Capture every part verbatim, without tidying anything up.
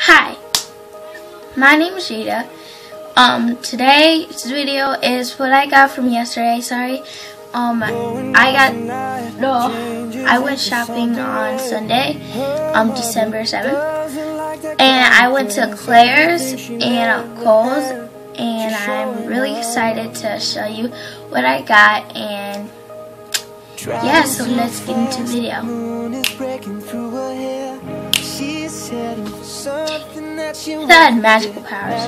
Hi, my name is Jada. Um, today's video is what I got from yesterday. Sorry. Um, I got no. I went shopping on Sunday, um, December seventh, and I went to Claire's and Kohls, and I'm really excited to show you what I got. And yeah, so let's get into the video. That had magical powers.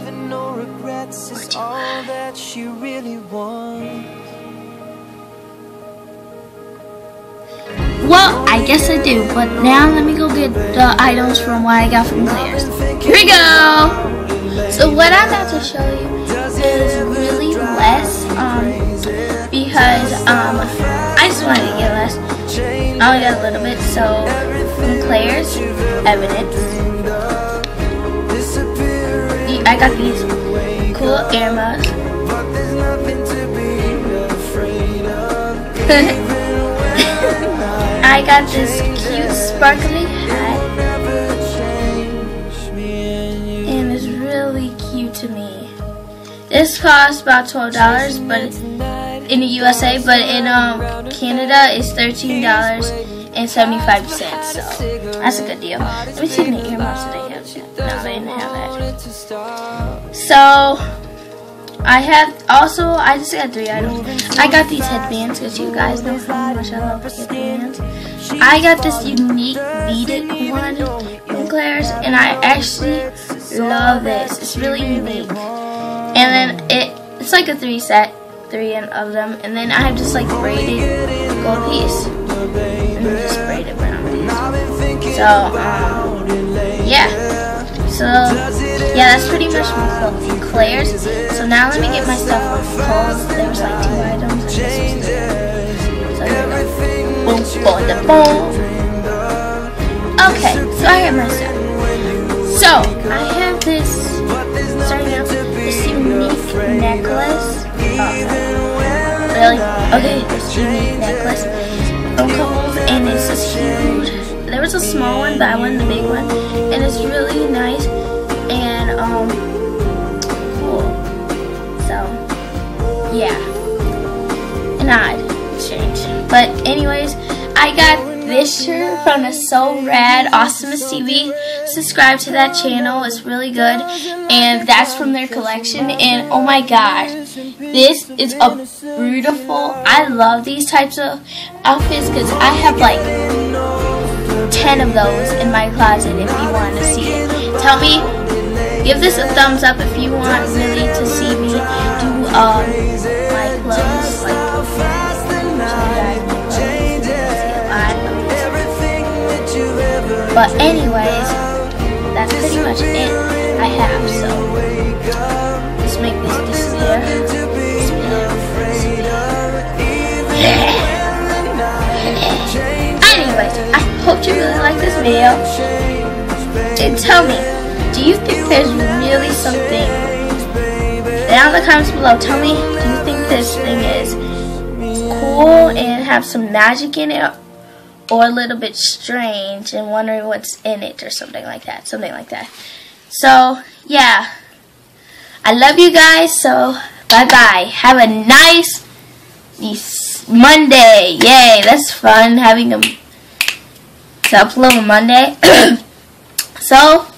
Well, I guess I do, but now let me go get the items from what I got from Claire's. Here we go! So what I'm about to show you is really less, um, because, um, I just wanted to get less. I only got a little bit, so from Claire's, Evidence. I got these cool ear muffs. I got this cute sparkly hat, and it's really cute to me. This costs about twelve dollars, but in the U S A, but in um, Canada it's thirteen dollars and seventy-five cents. So that's a good deal. Let me see if the ear muffs that they have. No, they didn't have that. So I have also, I just got three items. I got these headbands because you guys know how much I love headbands. I got this unique beaded one from Claire's, and I actually love this. It's really unique. And then it it's like a three set, three of them. And then I have just like braided gold piece, and then just braided brown piece. So um, yeah. So, yeah, that's pretty much from Claire's. So now let me get my stuff from Kohls. There was like two items. And this was three. So here we go. Boom, boom, da, boom. Okay, so I have my stuff. So, I have this, starting out, this unique necklace. Oh, really? Okay, this unique necklace from Kohls, and it's this huge. There was a small one, but I wanted the big one, and it's really nice and um cool. So yeah, an odd change. But anyways, I got this shirt from the So Rad Awesomeness T V. Subscribe to that channel; it's really good, and that's from their collection. And oh my gosh, this is a beautiful. I love these types of outfits because I have like ten of those in my closet if you want to see it. Tell me, give this a thumbs up if you want really to see me do um, my clothes, like show you guys my clothes, see a lot of these. But anyways, that's pretty much it I have, so let's make this disappear. Anyways, I hope you really like this video, and tell me, do you think there's really something, down in the comments below, tell me, do you think this thing is cool and have some magic in it, or a little bit strange and wondering what's in it, or something like that, something like that. So, yeah, I love you guys, so bye-bye. Have a nice Monday. Yay, that's fun, having a to upload on Monday. So